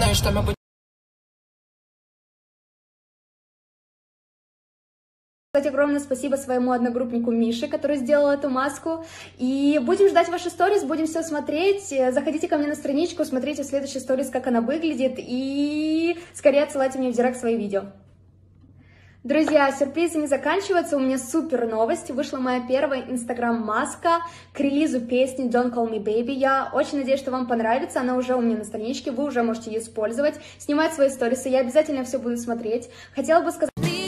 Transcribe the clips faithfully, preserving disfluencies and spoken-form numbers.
знаю, что мы будем. Кстати, огромное спасибо своему одногруппнику Мише, который сделал эту маску. И будем ждать ваши сторис, будем все смотреть. Заходите ко мне на страничку, смотрите в следующий сторис, как она выглядит. И скорее отсылайте мне в директ свои видео. Друзья, сюрпризы не заканчиваются, у меня супер новость. Вышла моя первая инстаграм-маска к релизу песни Don't Call Me Baby. Я очень надеюсь, что вам понравится, она уже у меня на страничке, вы уже можете ее использовать, снимать свои сторисы, я обязательно все буду смотреть. Хотела бы сказать...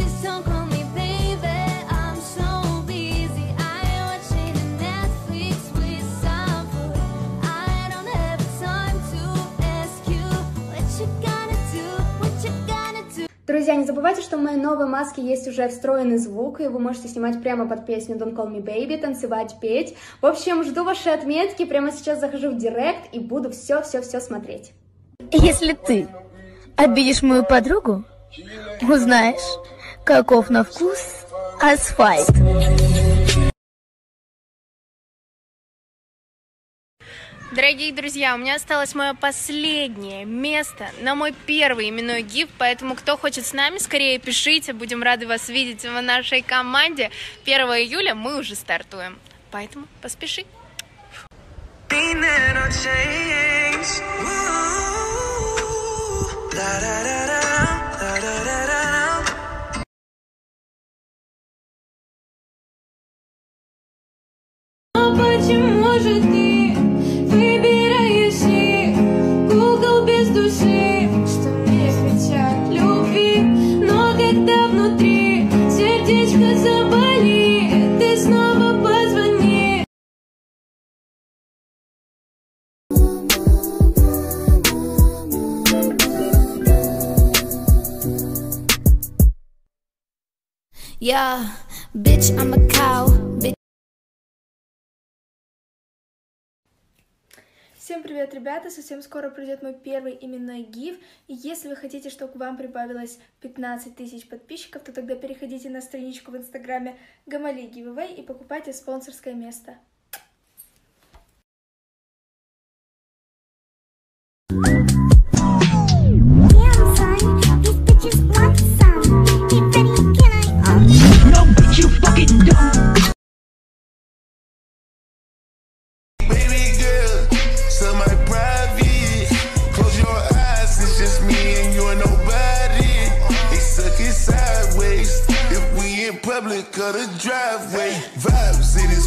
Друзья, не забывайте, что в моей новой маске есть уже встроенный звук, и вы можете снимать прямо под песню Don't Call Me Baby, танцевать, петь. В общем, жду ваши отметки, прямо сейчас захожу в директ и буду все-все-все смотреть. Если ты обидишь мою подругу, узнаешь, каков на вкус асфальт. Дорогие друзья, у меня осталось мое последнее место на мой первый именной гиф, поэтому кто хочет с нами, скорее пишите, будем рады вас видеть в нашей команде. первого июля мы уже стартуем, поэтому поспеши. Почему же ты выбираешь их, Google без души, что мне кричат любви, но когда внутри сердечко заболит, ты снова позвони. Yeah, bitch, I'm a cow, bitch. Всем привет, ребята! Совсем скоро придет мой первый именной гиф, и если вы хотите, чтобы к вам прибавилось пятнадцать тысяч подписчиков, то тогда переходите на страничку в инстаграме Гамали Giveaway и покупайте спонсорское место. Public of the driveway, vibes in his